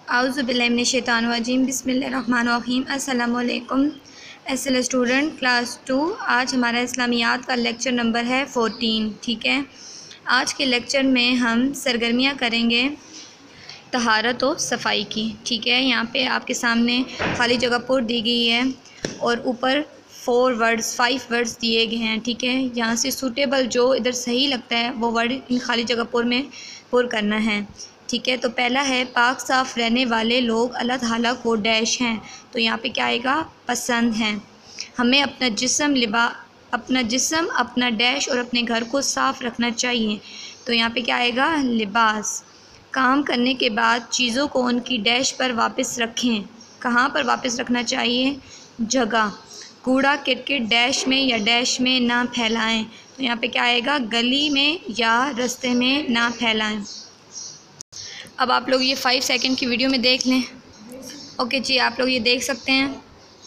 औज़ुबिल्लाहिमिनश्शैतानिर्रजीम बिस्मिल्लाहिर्रहमानिर्रहीम। अस्सलामु अलैकुम एसएल स्टूडेंट क्लास 2। आज हमारा इस्लामियात का लेक्चर नंबर है 14। ठीक है, आज के लेक्चर में हम सरगर्मियाँ करेंगे तहारत और सफाई की। ठीक है, यहाँ पे आपके सामने खाली जगह पुर दी गई है और ऊपर 5 वर्ड्स दिए गए हैं। ठीक है, यहाँ से सूटेबल जो इधर सही लगता है वो वर्ड इन खाली जगह पुर में पुर करना है। ठीक है, तो पहला है पाक साफ़ रहने वाले लोग अल्लाह ताला को डैश हैं। तो यहाँ पे क्या आएगा? पसंद हैं। हमें अपना जिस्म अपना डैश और अपने घर को साफ़ रखना चाहिए। तो यहाँ पे क्या आएगा? लिबास। काम करने के बाद चीज़ों को उनकी डैश पर वापस रखें। कहाँ पर वापस रखना चाहिए? जगह। कूड़ा किरकिट डैश में या डैश में ना फैलाएं। तो यहाँ पे क्या आएगा? गली में या रास्ते में ना फैलाएं। अब आप लोग ये 5 सेकंड की वीडियो में देख लें। ओके जी, आप लोग ये देख सकते हैं।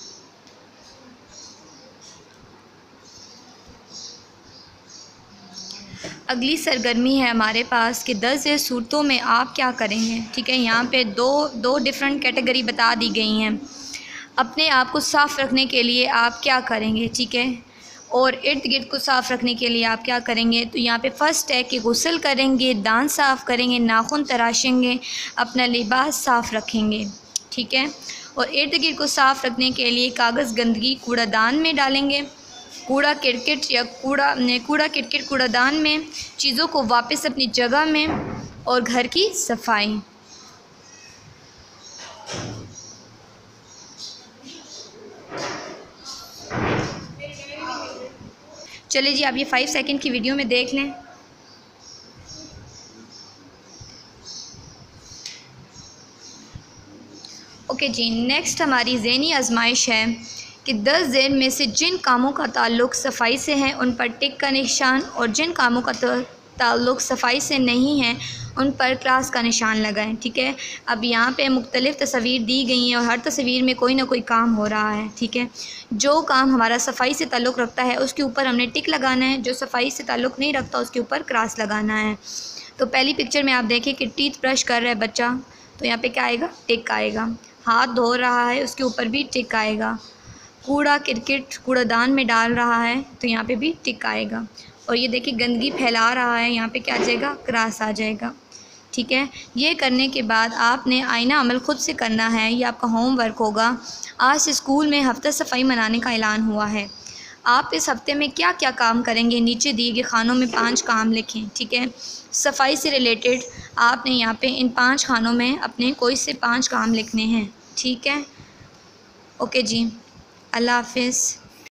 अगली सरगर्मी है हमारे पास कि 10 सूरतों में आप क्या करेंगे। ठीक है, यहाँ पे दो डिफरेंट कैटेगरी बता दी गई हैं। अपने आप को साफ़ रखने के लिए आप क्या करेंगे, ठीक है, और इर्द गिर्द को साफ़ रखने के लिए आप क्या करेंगे। तो यहाँ पे फ़र्स्ट है कि गुस्ल करेंगे, दांत साफ़ करेंगे, नाखून तराशेंगे, अपना लिबास साफ़ रखेंगे। ठीक है, और इर्द गिर्द को साफ़ रखने के लिए कागज़ गंदगी कूड़ादान में डालेंगे। कूड़ा किरकिट कूड़ादान में, चीज़ों को वापस अपनी जगह में, और घर की सफाई। चलिए जी, आप ये 5 सेकंड की वीडियो में देख लें। ओके जी, नेक्स्ट हमारी ज़हनी आजमाइश है कि 10 ज़ेन में से जिन कामों का ताल्लुक़ सफाई से है उन पर टिक का निशान, और जिन कामों का ताल्लुक़ सफाई से नहीं है उन पर क्रास का निशान लगाएं। ठीक है, अब यहाँ पे मुख्तलिफ़ तस्वीर दी गई हैं और हर तस्वीर में कोई ना कोई काम हो रहा है। ठीक है, जो काम हमारा सफाई से ताल्लुक़ रखता है उसके ऊपर हमने टिक लगाना है, जो सफाई से ताल्लुक़ नहीं रखता उसके ऊपर क्रास लगाना है। तो पहली पिक्चर में आप देखें कि टीथ ब्रश कर रहा है बच्चा, तो यहाँ पर क्या आएगा? टिक आएगा। हाथ धो रहा है, उसके ऊपर भी टिक आएगा। कूड़ा किरकिट कूड़ादान में डाल रहा है, तो यहाँ पे भी टिक आएगा। और ये देखिए गंदगी फैला रहा है, यहाँ पे क्या आ जाएगा? क्रास आ जाएगा। ठीक है, ये करने के बाद आपने आईना अमल ख़ुद से करना है, ये आपका होमवर्क होगा। आज से स्कूल में हफ्ता सफाई मनाने का ऐलान हुआ है। आप इस हफ्ते में क्या क्या काम करेंगे, नीचे दिए गए खानों में 5 काम लिखें। ठीक है, सफाई से रिलेटेड आपने यहाँ पे इन 5 खानों में अपने कोई से 5 काम लिखने हैं। ठीक है, ओके जी, अल्लाह हाफ़िज़।